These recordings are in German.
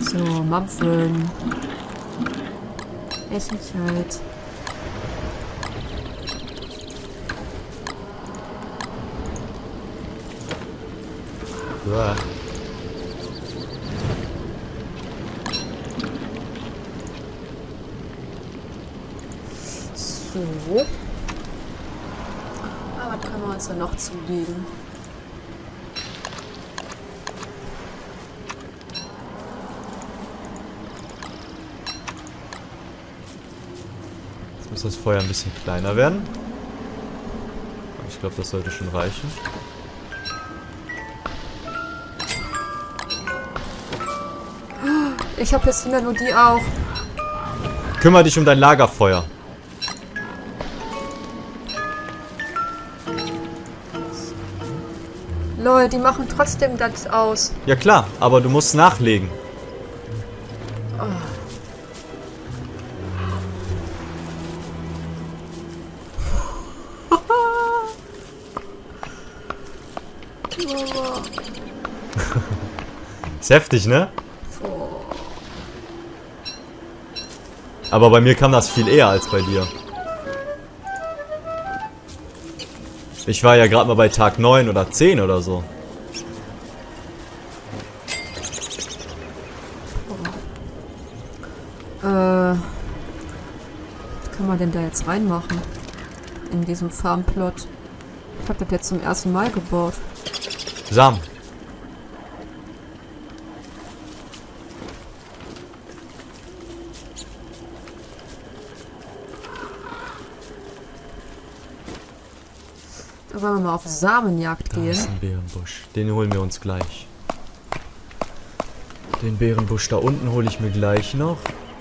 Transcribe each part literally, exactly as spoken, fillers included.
So, Mampfen. Essenszeit. Uah. So. Ah, was können wir uns da noch zulegen? Jetzt muss das Feuer ein bisschen kleiner werden. Ich glaube, das sollte schon reichen. Ich habe jetzt immer nur die auch. Kümmere dich um dein Lagerfeuer. Lol, die machen trotzdem das aus. Ja klar, aber du musst nachlegen. Ist heftig, ne? Aber bei mir kam das viel eher als bei dir. Ich war ja gerade mal bei Tag neun oder zehn oder so. Äh, was kann man denn da jetzt reinmachen? In diesem Farmplot. Ich hab das jetzt zum ersten Mal gebaut. Samen. Da wollen wir mal auf Samenjagd Da gehen. ist ein Beerenbusch. Den holen wir uns gleich. Den Beerenbusch da unten hole ich mir gleich noch.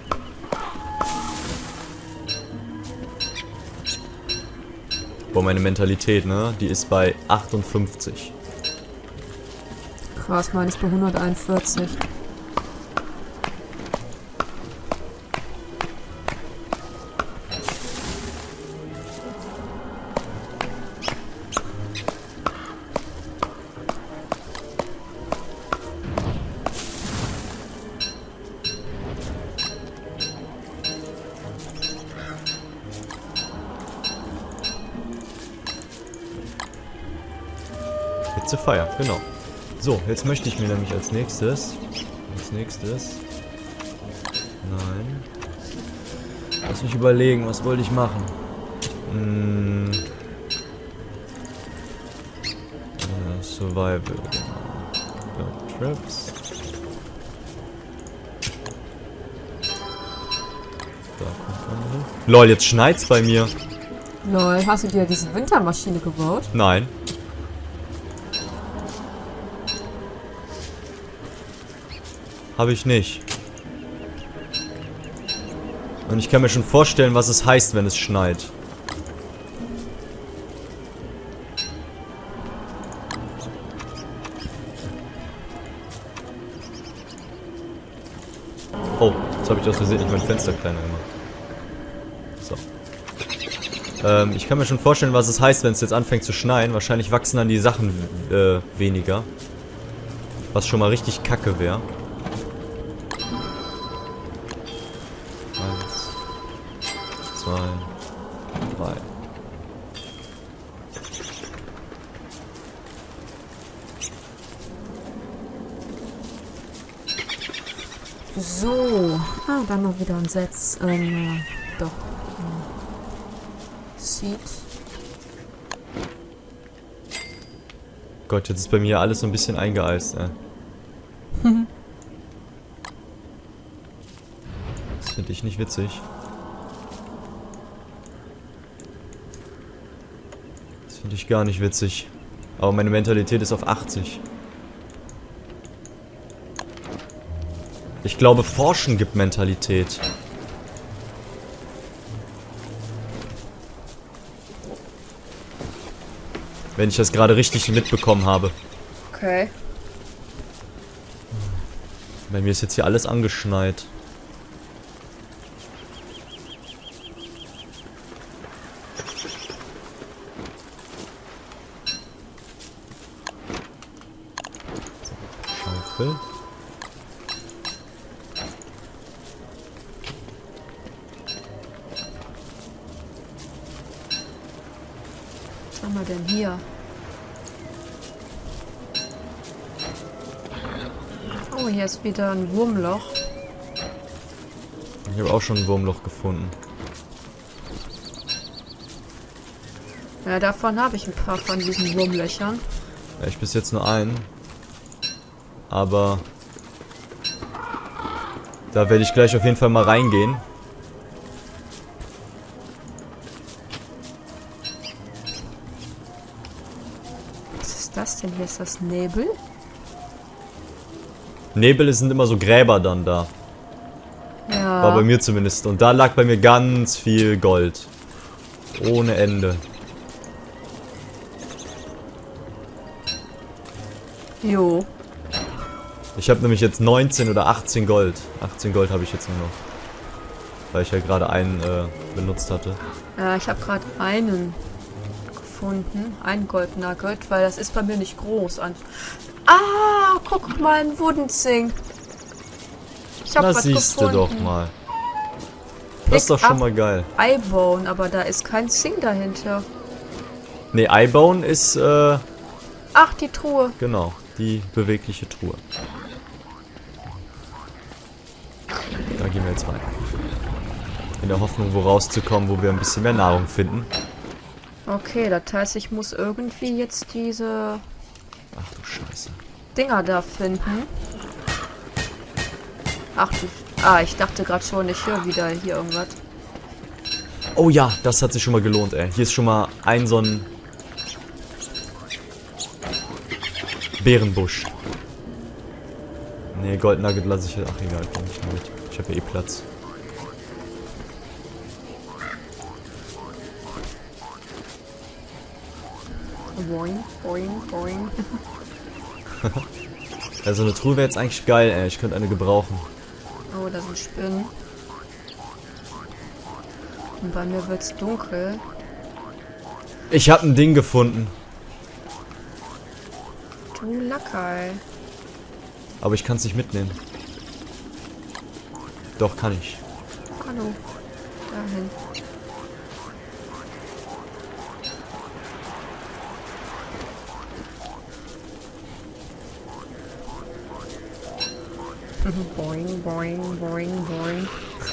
Boah, meine Mentalität, ne? Die ist bei achtundfünfzig. Krass, meine ist bei hunderteinundvierzig. Feier, genau. So, jetzt möchte ich mir nämlich als nächstes... Als nächstes... Nein. Lass mich überlegen, was wollte ich machen? Hm. Äh, Survival, genau. Ja, Traps. Da kommt man hin. Lol, jetzt schneit's bei mir. Lol, hast du dir diese Wintermaschine gebaut? Nein. Habe ich nicht. Und ich kann mir schon vorstellen, was es heißt, wenn es schneit. Oh, jetzt habe ich aus Versehen nicht mein Fenster kleiner gemacht. So. Ähm, ich kann mir schon vorstellen, was es heißt, wenn es jetzt anfängt zu schneien. Wahrscheinlich wachsen dann die Sachen äh, weniger. Was schon mal richtig kacke wäre. Zwei, drei. So. Ah, dann noch wieder ein Setz. Ähm, äh, doch. Ähm, Seed. Gott, jetzt ist bei mir alles so ein bisschen eingeeist, ey. Das finde ich nicht witzig. Das finde ich gar nicht witzig. Aber meine Mentalität ist auf achtzig. Ich glaube, Forschen gibt Mentalität. Wenn ich das gerade richtig mitbekommen habe. Okay. Bei mir ist jetzt hier alles angeschneit. Schaufel. Was haben wir denn hier? Oh, hier ist wieder ein Wurmloch. Ich habe auch schon ein Wurmloch gefunden. Ja, davon habe ich ein paar von diesen Wurmlöchern. Ja, ich bis jetzt nur einen. Aber da werde ich gleich auf jeden Fall mal reingehen. Was ist das denn? Hier ist das Nebel? Nebel sind immer so Gräber dann da. Ja. War bei mir zumindest. Und da lag bei mir ganz viel Gold. Ohne Ende. Jo. Ich habe nämlich jetzt neunzehn oder achtzehn Gold. achtzehn Gold habe ich jetzt nur noch. Weil ich ja gerade einen äh, benutzt hatte. Ja, ich habe gerade einen gefunden. Ein Goldnugget, weil das ist bei mir nicht groß. An ah, guck mal, ein Wudenzing. Ich habe Das was siehst gefunden. du doch mal. Das ist doch schon mal geil. Eyebone, aber da ist kein Zing dahinter. Ne, Eyebone ist, äh, Ach, die Truhe. genau, die bewegliche Truhe. Da gehen wir jetzt rein. In der Hoffnung, wo rauszukommen, wo wir ein bisschen mehr Nahrung finden. Okay, das heißt, ich muss irgendwie jetzt diese Ach du Scheiße. Dinger da finden. Ach du... Ah, ich dachte gerade schon, ich höre wieder hier irgendwas. Oh ja, das hat sich schon mal gelohnt, ey. Hier ist schon mal ein so ein Bärenbusch. Nee, Goldnugget lasse ich... Ach egal, komm ich nicht mit. Ich habe ja eh Platz. Boing, boing, boing. Also eine Truhe wäre jetzt eigentlich geil, ey. Ich könnte eine gebrauchen. Oh, da sind Spinnen. Und bei mir wird's dunkel. Ich habe ein Ding gefunden. Du Lackerl. Aber ich kann es nicht mitnehmen. Doch, kann ich. Hallo. Dahin. Boing, boing, boing, boing.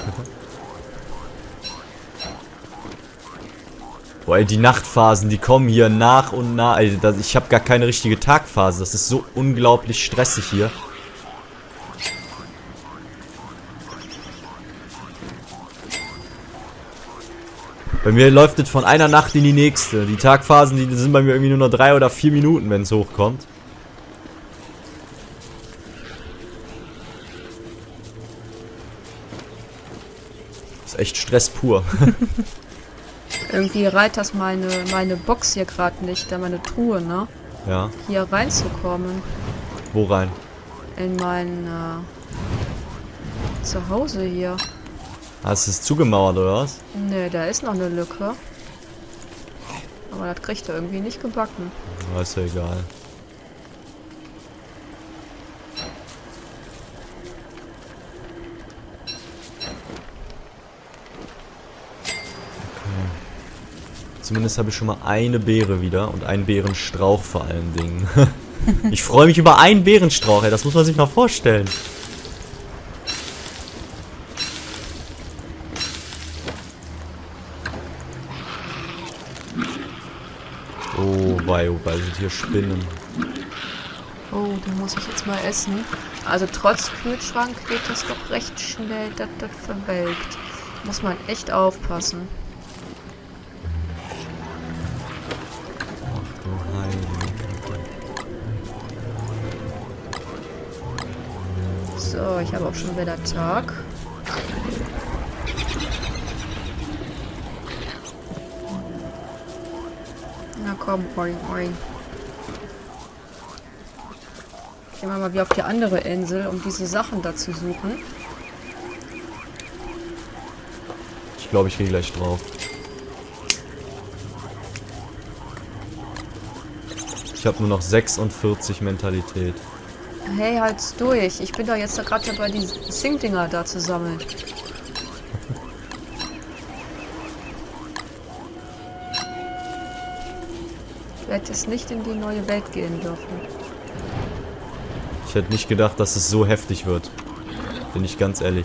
Boah, ey, die Nachtphasen, die kommen hier nach und nach. Ey, das, ich habe gar keine richtige Tagphase. Das ist so unglaublich stressig hier. Bei mir läuft es von einer Nacht in die nächste. Die Tagphasen, die sind bei mir irgendwie nur noch drei oder vier Minuten, wenn es hochkommt. Das ist echt Stress pur. Irgendwie reiht das meine, meine Box hier gerade nicht, da meine Truhe, ne? Ja. Hier reinzukommen. Wo rein? In mein äh, Zuhause hier. Hast du es zugemauert oder was? Ne, da ist noch eine Lücke. Aber das kriegt er irgendwie nicht gebacken. Ja, ist ja egal. Zumindest habe ich schon mal eine Beere wieder und einen Beerenstrauch vor allen Dingen. Ich freue mich über einen Beerenstrauch, ey. Das muss man sich mal vorstellen. Oh, wei, oh, wei, sind hier Spinnen. Oh, die muss ich jetzt mal essen. Also trotz Kühlschrank geht das doch recht schnell, dass das verwelkt. Muss man echt aufpassen. Ach du Heilige. So, ich habe auch schon wieder Tag. Na komm, oing, oing. Gehen wir mal wieder auf die andere Insel, um diese Sachen da zu suchen. Ich glaube, ich gehe gleich drauf. Ich habe nur noch sechsundvierzig Mentalität. Hey, halt's durch. Ich bin da jetzt gerade dabei, die Sing-Dinger da zu sammeln. Ich werde jetzt nicht in die neue Welt gehen dürfen. Ich hätte nicht gedacht, dass es so heftig wird. Bin ich ganz ehrlich.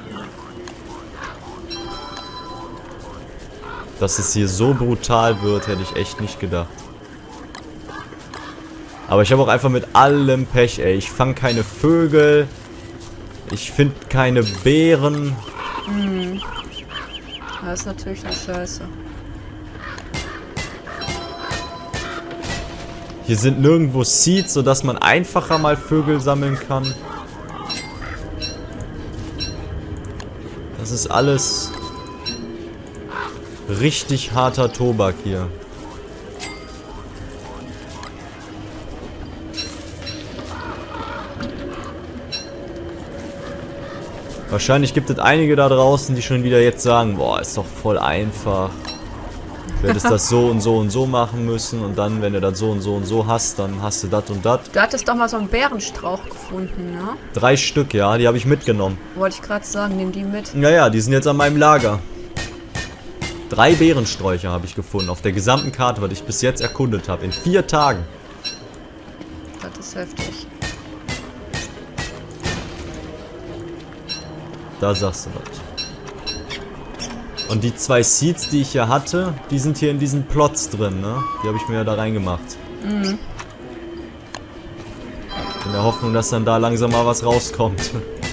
Dass es hier so brutal wird, hätte ich echt nicht gedacht. Aber ich habe auch einfach mit allem Pech, ey. Ich fange keine Vögel. Ich finde keine Beeren. Hm. Das ist natürlich eine Scheiße. Hier sind nirgendwo Seeds, sodass man einfacher mal Vögel sammeln kann. Das ist alles richtig harter Tobak hier. Wahrscheinlich gibt es einige da draußen, die schon wieder jetzt sagen, boah, ist doch voll einfach. Du hättest das so und so und so machen müssen und dann, wenn du das so und so und so hast, dann hast du das und das. Du hattest doch mal so einen Bärenstrauch gefunden, ne? Drei Stück, ja, die habe ich mitgenommen. Wollte ich gerade sagen, nimm die mit. Naja, die sind jetzt an meinem Lager. Drei Beerensträucher habe ich gefunden auf der gesamten Karte, was ich bis jetzt erkundet habe. In vier Tagen. Das ist heftig. Da sagst du was. Und die zwei Seeds, die ich hier hatte, die sind hier in diesen Plots drin, ne? Die habe ich mir ja da reingemacht. Mhm. In der Hoffnung, dass dann da langsam mal was rauskommt.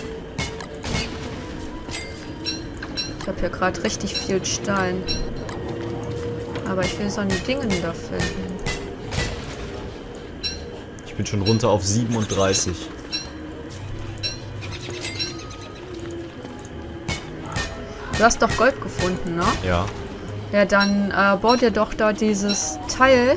Ich habe hier gerade richtig viel Stein. Aber ich will so eine Dinge da finden. Ich bin schon runter auf siebenunddreißig. Du hast doch Gold gefunden, ne? Ja. Ja, dann äh, bau dir doch da dieses Teil.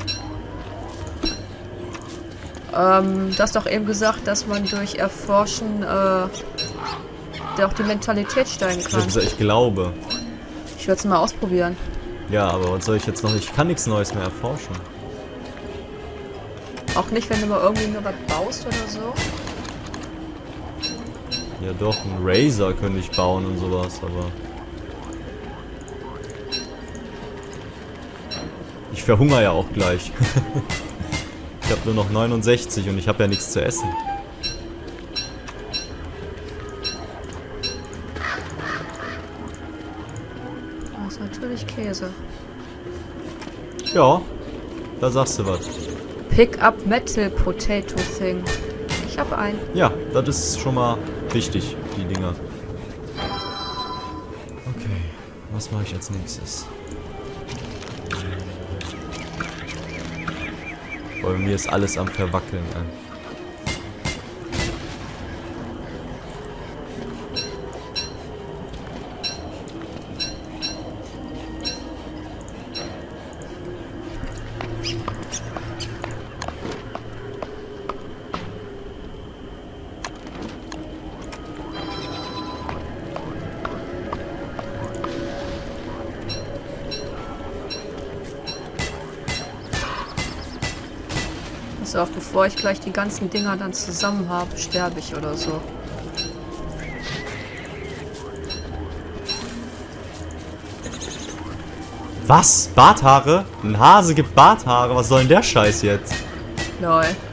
Ähm, du hast doch eben gesagt, dass man durch Erforschen äh, auch die Mentalität steigen Ich, kann. hab gesagt, ich glaube. Ich würde es mal ausprobieren. Ja, aber was soll ich jetzt noch? Ich kann nichts Neues mehr erforschen. Auch nicht, wenn du mal irgendwie nur was baust oder so. Ja doch, einen Razor könnte ich bauen und sowas, aber... Ich verhungere ja auch gleich. Ich habe nur noch neunundsechzig und ich habe ja nichts zu essen. Das ist natürlich Käse. Ja, da sagst du was. Pick up Metal Potato Thing. Ich habe einen. Ja, das ist schon mal wichtig, die Dinger. Okay, was mache ich als nächstes? Bei mir ist alles am Verwackeln. Ey. Also auch bevor ich gleich die ganzen Dinger dann zusammen habe, sterbe ich oder so. Was? Barthaare? Ein Hase gibt Barthaare? Was soll denn der Scheiß jetzt? Lol.